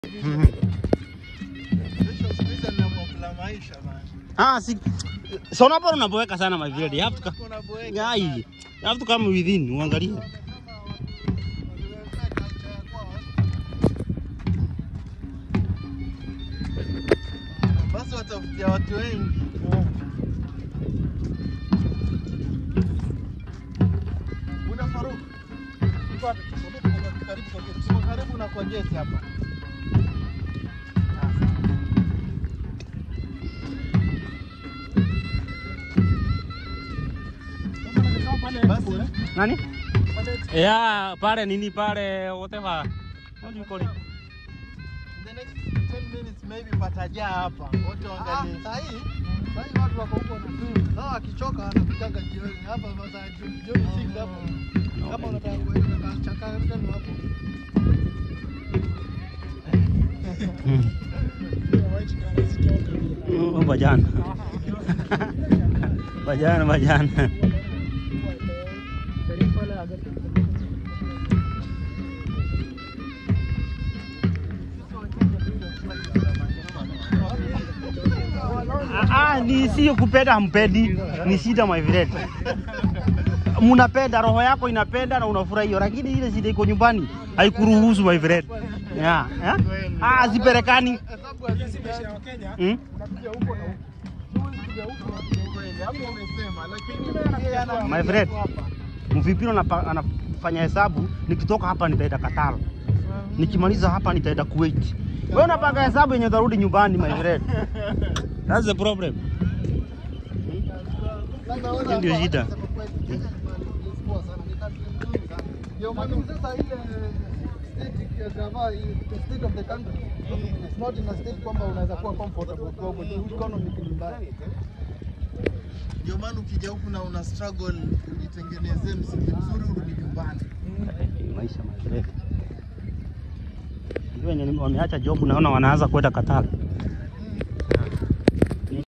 Si so unapora unaboeka sana my friend. You have to come within uangalie. Basi watafutia watu wengi. Una Faruk. Karibu na kwa gate hapa. Nani? Yeah, pale nini pale whatever. What do you call it? The next 10 minutes maybe patajaa hapa. Wote waangalie. Sahi watu wako huko na tu. Sawa akichoka anapitanga jioni. Hapa masaa jioni 6 hapo. Kama unataka kuenda chaka ndio hapo. Bajana. Bajana. Ni sio kupenda mpedi, ni shida my friend. Munapenda, roho yako inapenda na unafurahia, lakini ile shida iko nyumbani haikuruhusu my friend. Ziperekani. My friend, Mvipino anafanya hesabu, nikitoka hapa nitaenda Qatar. Nikimaliza hapa nitaenda Kuwait. Wewe unapanga hesabu yenye utarudi nyumbani my friend. That's the problem. Ndio shida. Ndio maana sasa ile state of the country is not in a state kwamba unaweza kuwa comfortable kwa economically mbaya. Ndio maana ukija huku na una struggle ujitengenezee msingi mzuri urudi nyumbani. Maisha mazuri. Ndio wenye wameacha job naona wanaanza kwenda Qatar.